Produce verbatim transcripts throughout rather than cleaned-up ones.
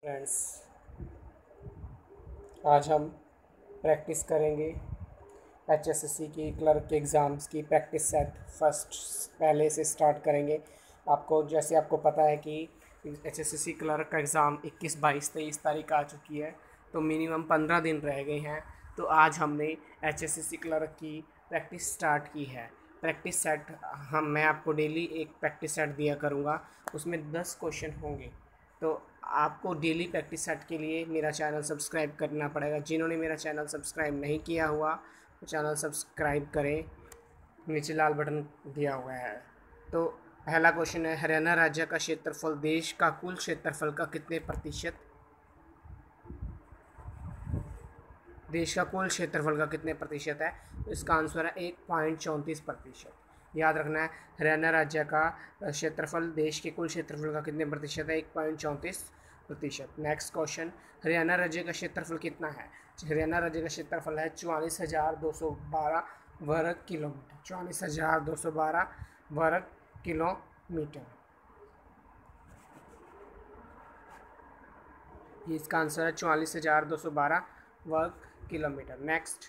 Friends, आज हम practice करेंगे एच एस एस सी की क्लर्क के एग्ज़ाम्स की प्रैक्टिस सेट फर्स्ट पहले से स्टार्ट करेंगे। आपको जैसे आपको पता है कि H S S C clerk का एग्ज़ाम इक्कीस बाईस तेईस तारीख आ चुकी है, तो मिनिमम पंद्रह दिन रह गए हैं। तो आज हमने H S S C clerk की प्रैक्टिस स्टार्ट की है। प्रैक्टिस सेट हम मैं आपको डेली एक प्रैक्टिस सेट दिया करूँगा, उसमें दस क्वेश्चन होंगे। तो आपको डेली प्रैक्टिस सेट के लिए मेरा चैनल सब्सक्राइब करना पड़ेगा। जिन्होंने मेरा चैनल सब्सक्राइब नहीं किया हुआ तो चैनल सब्सक्राइब करें, नीचे लाल बटन दिया हुआ है। तो पहला क्वेश्चन है, हरियाणा राज्य का क्षेत्रफल देश का कुल क्षेत्रफल का कितने प्रतिशत देश का कुल क्षेत्रफल का कितने प्रतिशत है? तो इसका आंसर है एक पॉइंट चौंतीस प्रतिशत। याद रखना है, हरियाणा राज्य का क्षेत्रफल देश के कुल क्षेत्रफल का कितने प्रतिशत है? एक पॉइंट चौंतीस प्रतिशत। नेक्स्ट क्वेश्चन, हरियाणा राज्य का क्षेत्रफल कितना है? हरियाणा राज्य का क्षेत्रफल है चौवालीस हज़ार दो सौ बारह वर्ग किलोमीटर। चौवालीस हज़ार दो सौ बारह वर्ग किलोमीटर, ये इसका आंसर है चौवालीस हज़ार दो सौ बारह वर्ग किलोमीटर। नेक्स्ट,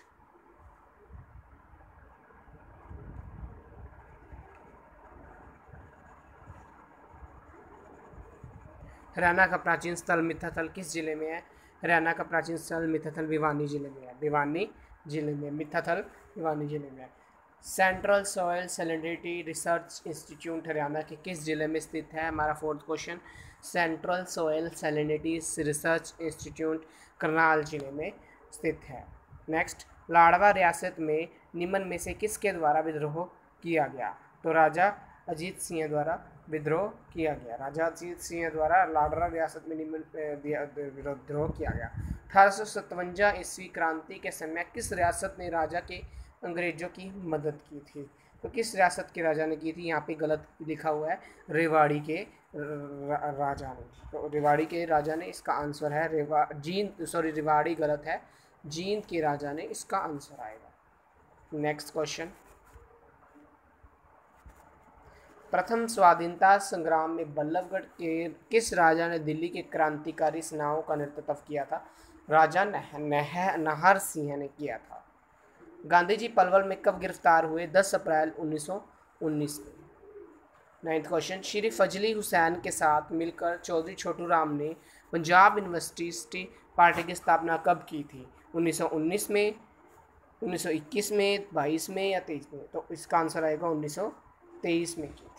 हरियाणा का प्राचीन स्थल मिथाथल किस जिले में है? हरियाणा का प्राचीन स्थल मिथाथल भिवानी जिले में है। भिवानी जिले में मिथाथल भिवानी जिले में है। Central soil salinity research institute Haryana के किस जिले में स्थित है? हमारा fourth question, central soil salinity research institute Karnal जिले में स्थित है। नेक्स्ट, लाड़वा रियासत में निम्न में से किसके द्वारा विद्रोह किया गया? तो राजा अजीत सिंह द्वारा विद्रोह किया गया। राजा अजीत सिंह द्वारा लाड़वा रियासत में निम्न विद्रोह किया गया। अठारह सौ सतवंजा ईस्वी क्रांति के समय किस रियासत ने राजा के अंग्रेजों की मदद की थी? तो किस रियासत के राजा ने की थी? यहाँ पे गलत लिखा हुआ है, रेवाड़ी के राजा ने। तो रेवाड़ी के राजा ने, इसका आंसर है रेवा जींद सॉरी रेवाड़ी गलत है, जींद के राजा ने इसका आंसर आएगा। नेक्स्ट क्वेश्चन, प्रथम स्वाधीनता संग्राम में बल्लभगढ़ के किस राजा ने दिल्ली के क्रांतिकारी सेनाओं का नेतृत्व किया था? राजा नह, नह, नाहर सिंह ने किया था। गांधी जी पलवल में कब गिरफ्तार हुए? दस अप्रैल उन्नीस सौ उन्नीस में। नाइन्थ क्वेश्चन, श्री फजली हुसैन के साथ मिलकर चौधरी छोटू राम ने पंजाब यूनिवर्सिटी पार्टी की स्थापना कब की थी? उन्नीस सौ उन्नीस में, उन्नीस सौ इक्कीस में, बाईस में या तेईस में? तो इसका आंसर आएगा उन्नीस सौ तेईस में की थी।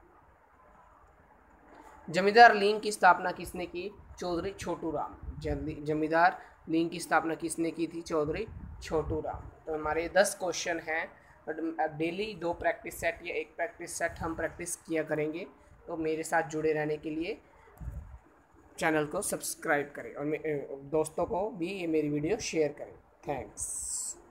जमींदार लीग की स्थापना किसने की? चौधरी छोटू राम। जमींदार लीग की स्थापना किसने की थी? चौधरी छोटू राम। तो हमारे दस क्वेश्चन हैं। डेली दो प्रैक्टिस सेट या एक प्रैक्टिस सेट हम प्रैक्टिस किया करेंगे। तो मेरे साथ जुड़े रहने के लिए चैनल को सब्सक्राइब करें और दोस्तों को भी ये मेरी वीडियो शेयर करें। थैंक्स।